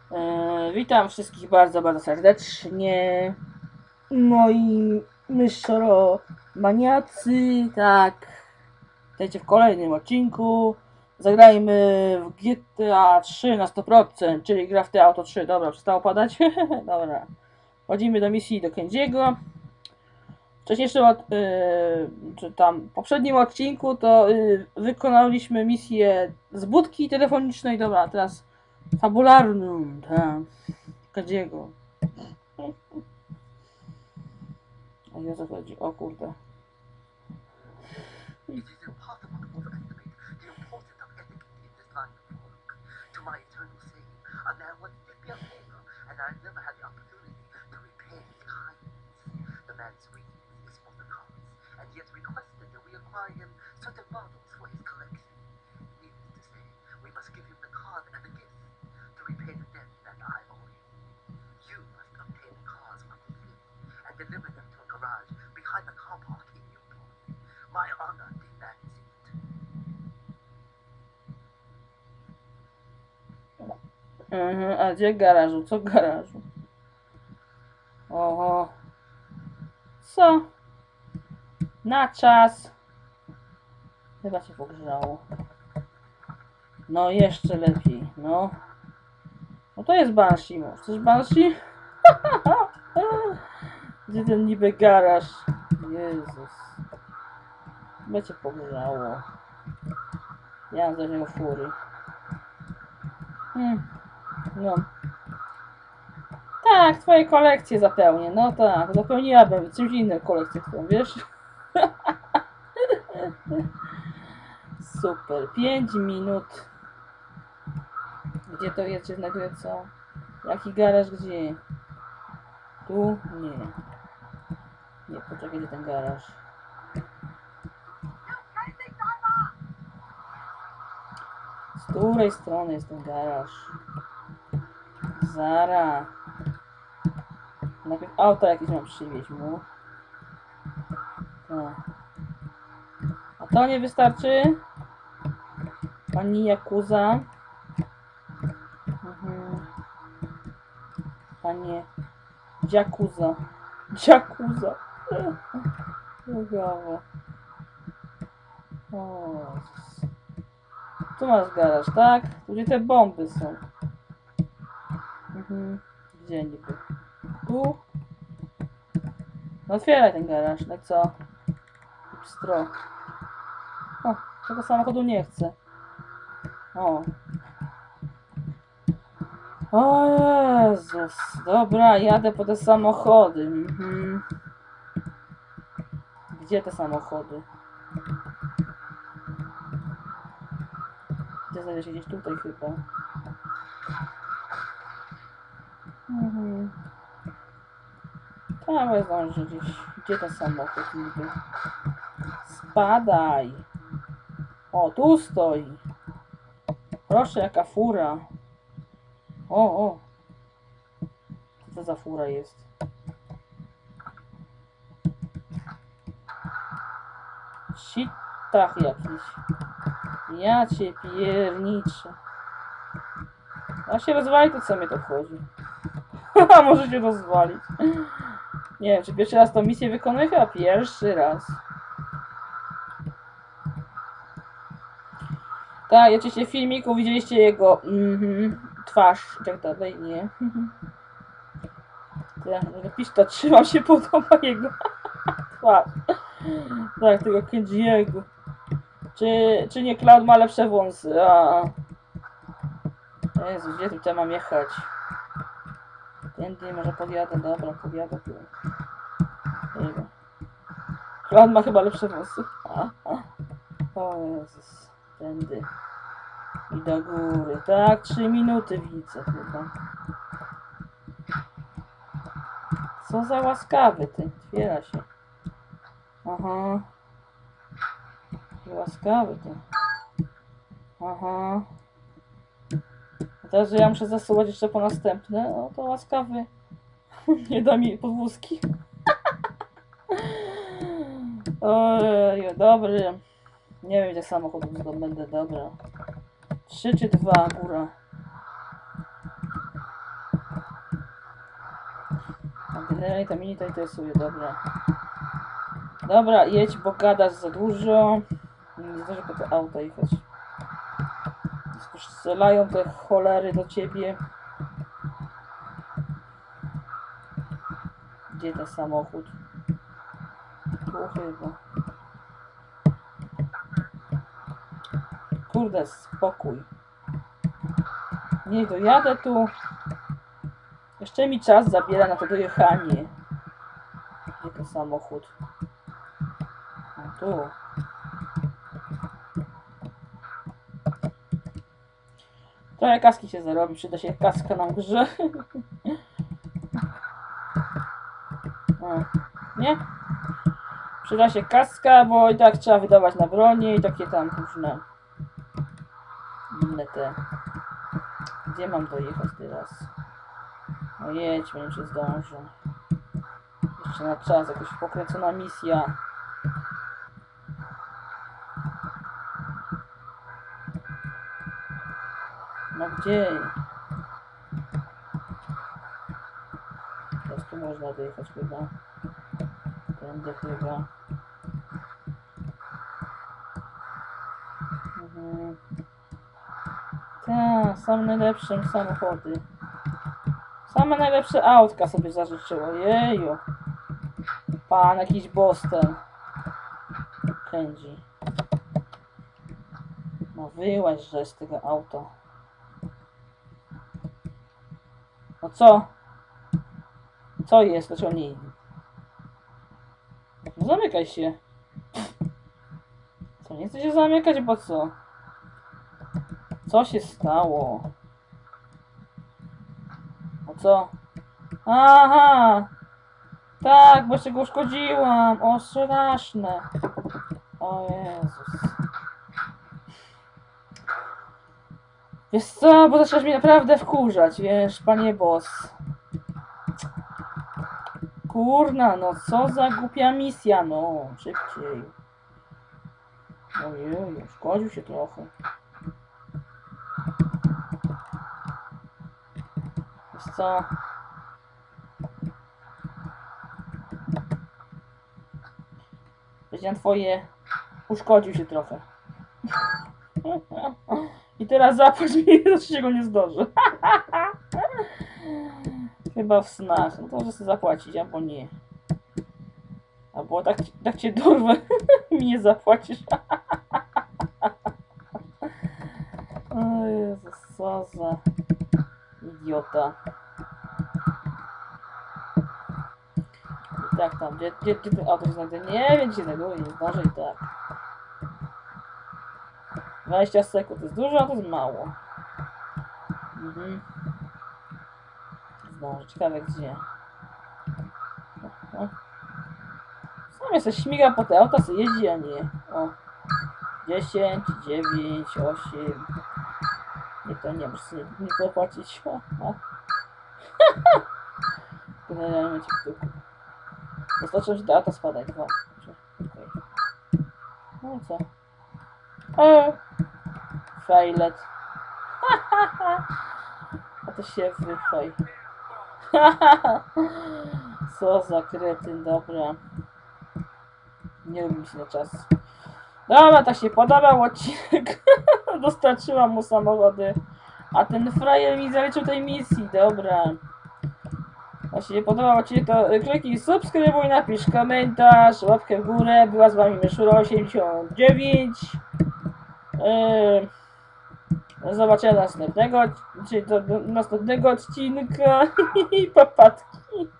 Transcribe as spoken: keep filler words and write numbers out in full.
E, witam wszystkich bardzo, bardzo serdecznie. Moi myszoro maniacy, tak. Witajcie w kolejnym odcinku. Zagrajmy w G T A trzy na sto procent, czyli gra w te Auto trzy. Dobra, przestało padać. Dobra. Wchodzimy do misji do Kenjiego. W wcześniejszym, od, yy, czy tam poprzednim odcinku to yy, wykonaliśmy misję z budki telefonicznej. Dobra, teraz fabularną, tak. Kenjiego. O nie, o co chodzi? O kurde. It is impossible to overestimate the importance of ethics in this line of work. To my eternal shame, a man once did me a favor, and I never had the opportunity to repay his kindness. The man's reasons is for the cause, and he has requested that we acquire him certain models for his collection. Needless to say, we must give him the cars and the gifts to repay the debt that I owe him. You must obtain the cars from the city and deliver them to a garage behind the car park in Newport. My honor demands it. Mhm, a gdzie garażu? Co garażu? Oho. Co? Na czas. Chyba się pogrzało. No jeszcze lepiej, no. No to jest Banshee, może chcesz Banshee? Gdzie ten niby garaż? Jezus. Chyba cię pogrzało. Ja mam do niego fury. Hmm. No. Tak, twoje kolekcje zapełnię. No tak, zapełniłabym czymś innym kolekcję twoją, wiesz? Super, pięć minut. Gdzie to jest, się znajduje co? Jaki garaż, gdzie? Tu? Nie. Nie, poczekaj, gdzie ten garaż? Z której strony jest ten garaż? Zara. Najpierw auto jakieś mam przywieźć mu. Tak. A to nie wystarczy? Pani Yakuza. Mhm. Panie Yakuza. Yakuza. Ugawa. O, Jezus. Tu masz garaż, tak? Tu gdzie te bomby są. Mhm. Gdzie niby? Tu? No otwieraj ten garaż, no i co? Pstro. O, tego samochodu nie chcę. O. O Jezus. Dobra, jadę po te samochody. Mhm. Gdzie te samochody? Gdzie znajdę się? Gdzieś tutaj chyba. Mhm. Tam zdążę gdzieś. Gdzie ten samochód niby? Spadaj. O, tu stoi. Proszę, jaka fura. O, o. Co to za fura jest? Sitach jakiś. Ja cię pierniczę. A się rozwali, to co mnie to wchodzi? Haha, może się rozwalić. Nie wiem, czy pierwszy raz tą misję wykonuję? Chyba pierwszy raz. Tak, ja w filmiku widzieliście jego mm, twarz i tak dalej, nie? Tak, piszta, trzymam się, podoba jego twarz. Tak, tego Kenjiego. Czy, czy nie Cloud ma lepsze wąsy? A. Jezu, gdzie tutaj mam jechać? Tędy może podjadę, dobra, podjadę tu. Jego. Cloud ma chyba lepsze wąsy. A, a. O Jezus, tędy. I do góry. Tak, trzy minuty widzę chyba. Co za łaskawy ty. Otwiera się. Aha. Łaskawy ty. Aha. A teraz, że ja muszę zasuwać jeszcze po następne, no to łaskawy. Nie da mi podwózki. Ojej, dobry. Nie wiem, gdzie samochodów zdobędę, dobra. Trzy czy dwa, góra. generalnie ta mini to interesuje, dobra. Dobra, jedź, bo gadasz za dużo. Nie zdążę po to auto jechać. Już strzelają te cholery do ciebie. Gdzie ten samochód? Tu chyba. Kurde, spokój. Nie dojadę tu. Jeszcze mi czas zabiera na to dojechanie. Gdzie ten samochód? No tu. Trochę kaski się zarobi, przyda się kaska nam w grze. O, nie? Przyda się kaska, bo i tak trzeba wydawać na bronię i takie tam różne inne te. Gdzie mam dojechać teraz? No jedź, nie się zdążę. Jeszcze na czas, jakaś pokręcona misja. No gdzie? Teraz tu można dojechać chyba. Tędy chyba. Mhm. Tak, same najlepsze samochody. Same najlepsze autka sobie zażyczyło. Jeju. Pan jakiś Boston. Kędzi. No wyłaź, że z tego auta. No co? Co jest? Dlaczego nie? No zamykaj się. Co, nie chce się zamykać, bo co? Co się stało? No co? Aha! Tak, bo się go uszkodziłam. O, straszne. O Jezus. Wiesz co, bo zaczynasz mnie naprawdę wkurzać, wiesz, panie boss. Kurna, no co za głupia misja, no. Szybciej. Ojej, szkodził się trochę. Wiesz co? Wiedziałem twoje... Uszkodził się trochę. I teraz zapłać mi, to się go nie zdąży. Chyba w snach. No to może sobie zapłacić, albo nie. Albo tak, tak cię dorwę mi nie zapłacisz. O Jezus, co za idiota. I tak tam, gdzie, gdzie, gdzie ten auto się znajduje? Nie wiem, gdzie się znajduje, nie zdążę i tak. dwadzieścia sekund to jest dużo, a to jest mało. Mhm. Zdążę, ciekawe gdzie. O, o. Sam jesteś śmiga po te auta, sobie jeździ, a nie. O. dziesięć, dziewięć, osiem. Nie, to nie muszę sobie nie zapłacić. Generalnie cię w tyłku. Wystarczy, że te auta spadać. Dwa. Okay. No i co? O! Failet. A to się wychaj. Co za kretyn, dobra. Nie lubi mi się na czas. Dobra, tak się podobał odcinek. Dostarczyłam mu samochody. A ten frajer mi zaliczył tej misji, dobra. Jak się nie podobał odcinek, to kliknij subskrybuj, napisz komentarz, łapkę w górę. Była z wami Myszura osiemdziesiąt dziewięć. Yy, do zobaczenia następnego, czyli do, do następnego odcinka i papatki.